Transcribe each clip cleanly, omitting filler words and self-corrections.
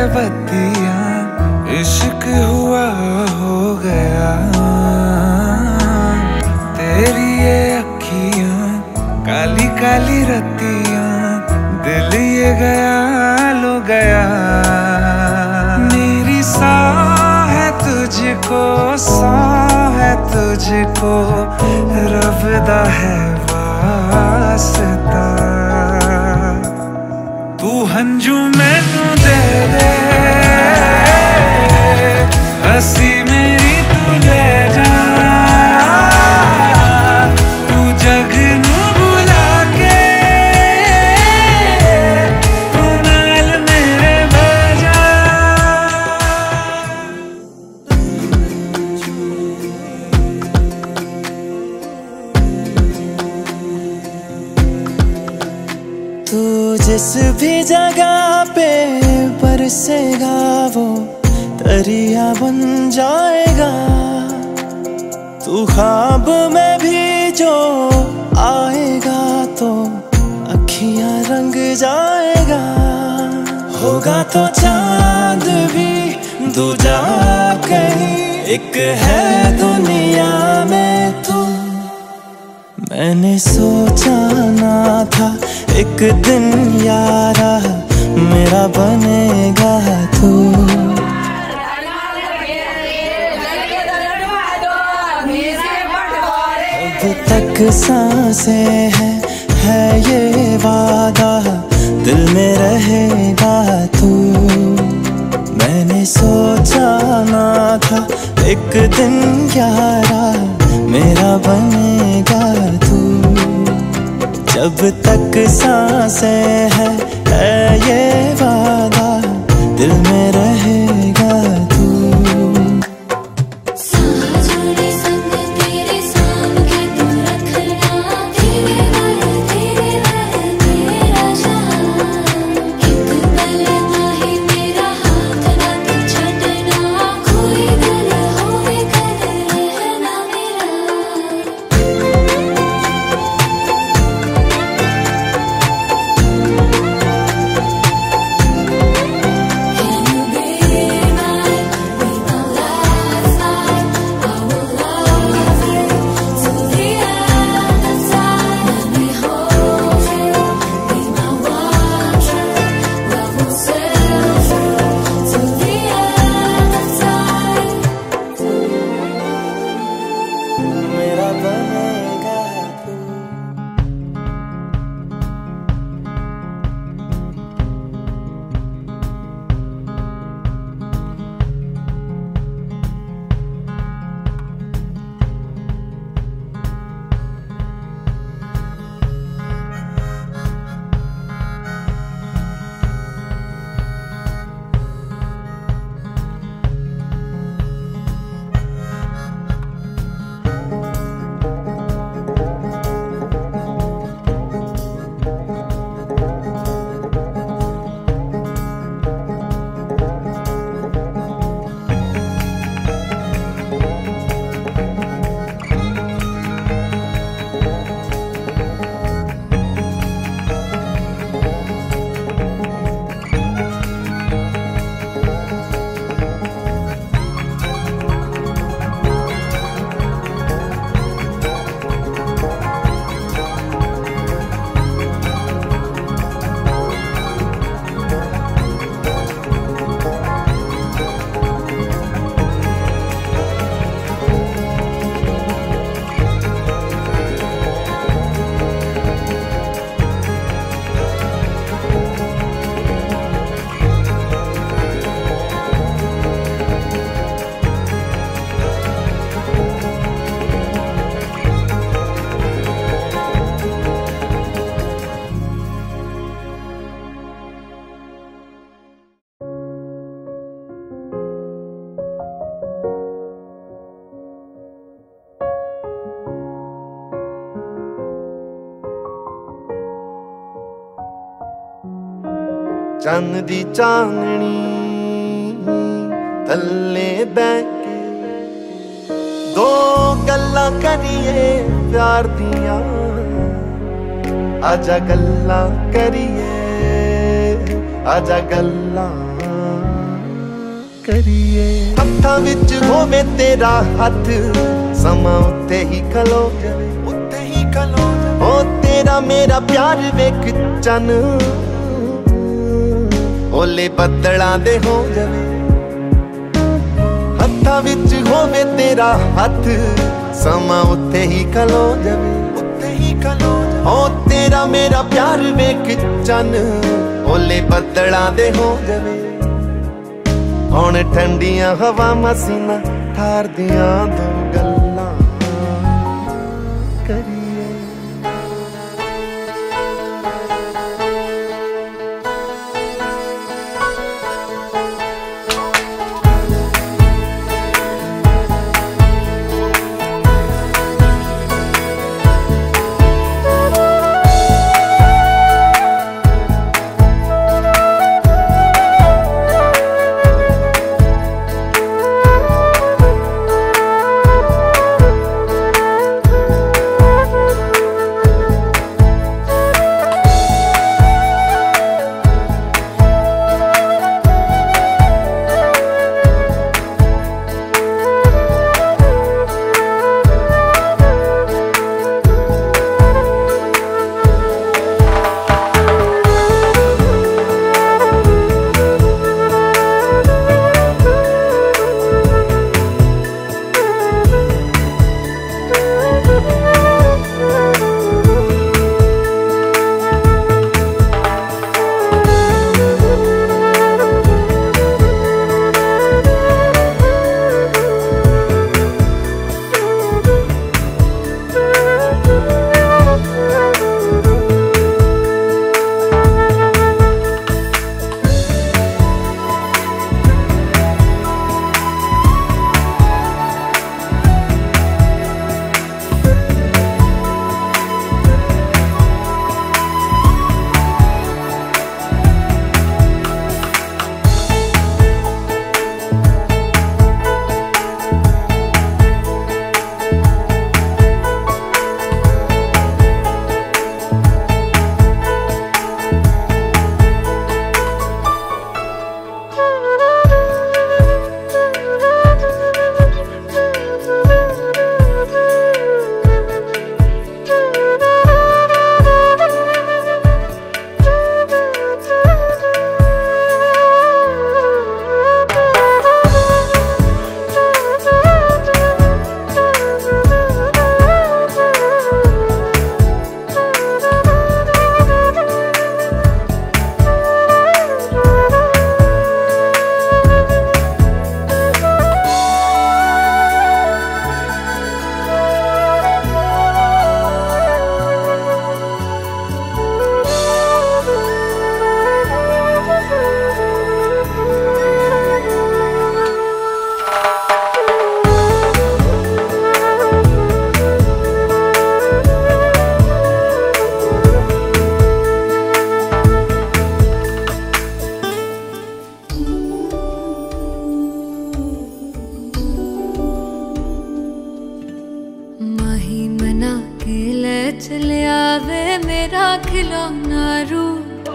बत्तियां, इश्क हुआ हो गया। तेरी ये अखियां, काली काली रत्तियां, दिल ये गया लो गया। मेरी सांह है तुझको, सांह है तुझको, रब दा है वास्ता। तू हंजू मैनू दे दे, हसी मेरी तू ले जा। तू जग नू बुला के, तू नाल मेरे बजा। तू जिस भी जगह पे बरसेगा वो दरिया बन जाएगा। तू ख्वाब में भी जो आएगा तो अखियां रंग जाएगा। होगा तो चांद भी दूजा कहीं, एक है दुनिया में तू। मैंने सोचा ना था एक दिन यारा मेरा बनेगा तू। अब तक सांसें है ये वादा, दिल में रहेगा तू। मैंने सोचा ना था एक दिन यारा मेरा बनेगा तू। जब तक सांसें है ये वादा, दिल में रहेगा तू। चंद दी चांदनी थल्ले बैके दो गल्लां करिए प्यार दियां। आजा गल्लां करिए, आजा गल्लां करिए। हत्थां विच होवे तेरा हथ, समा उत्ते ही खलो जावे, उत्ते ही खलो जावे। ओ तेरा मेरा प्यार वेख चन, ओले बदलां दे हो जावे। हत्थां विच होवे तेरा हथ, समा उत्ते ही खलो जावे, उत्ते ही खलो जावे। ओ तेरा मेरा प्यार वेख चन, ओले बदलां दे हो जावे। हुण ठंडियां हवावां सीना ठार दियां दो गल्लां करिए। चलिया वे मेरा खिलौना रूप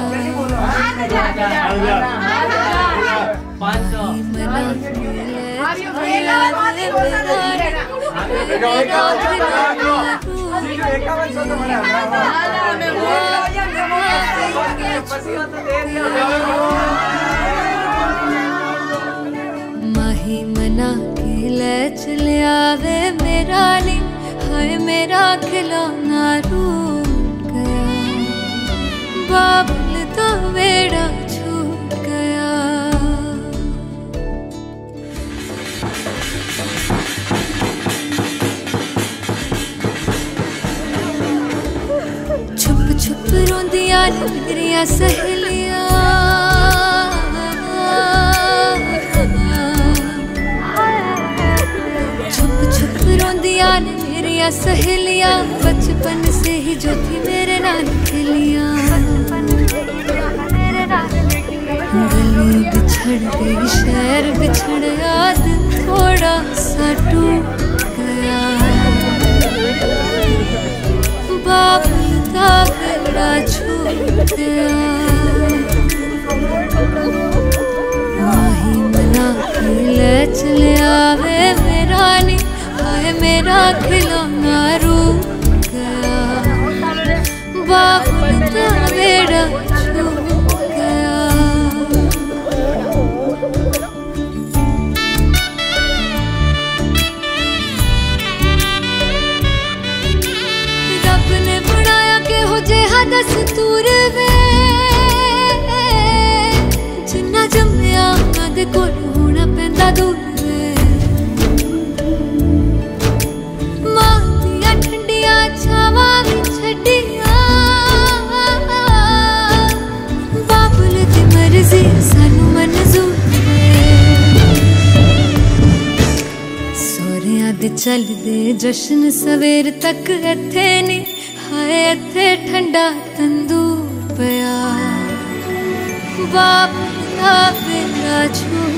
माही मना के ले चलिया वे मेरा नी हाय मेरा खिलौना रूठ गया बाबुल तो बेड़ा छूट गया। छुप छुप रोंदियां मेरिया सहेलियां छुप छुप रोंदियां मेरिया सहेलियां बचपन से ही जो थी मेरे नाल खेलियां। गली बिछड़ गई शहर बिछड़ याद थोड़ा सा टूट गया बाबुल का बेड़ा छूट गया। माही मना मेरा खिलौना रूठ गया, बाबुल का बेड़ा छूट गया। रब ने बनाया के हो जिहा दस्तूर वे, जिन्ना जम्मिया उन्हां दे कोल होना पैंदा दूर वे। मां दियां ठंडियां छावां भी छड्डियां, बाबुल दी मर्जी सानू मंजूर वे। सोहरियां दे चलदे जश्न सवेर तक इत्थे नी, हाय इत्थे ठंडा तंदूर पिया, बाबुल दा बेड़ा छूट